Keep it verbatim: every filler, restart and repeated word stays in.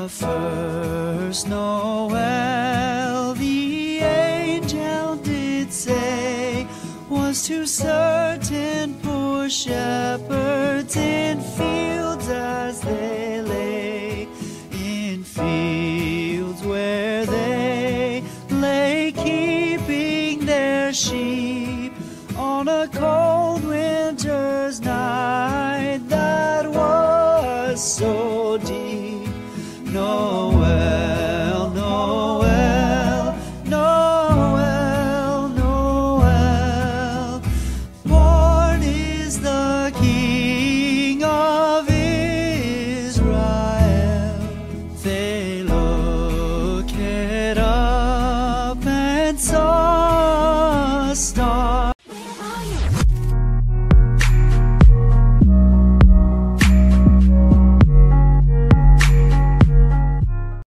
The first Noel, the angel did say, was to certain poor shepherds in fields as they lay, in fields where they lay keeping their sheep on a cold winter's night.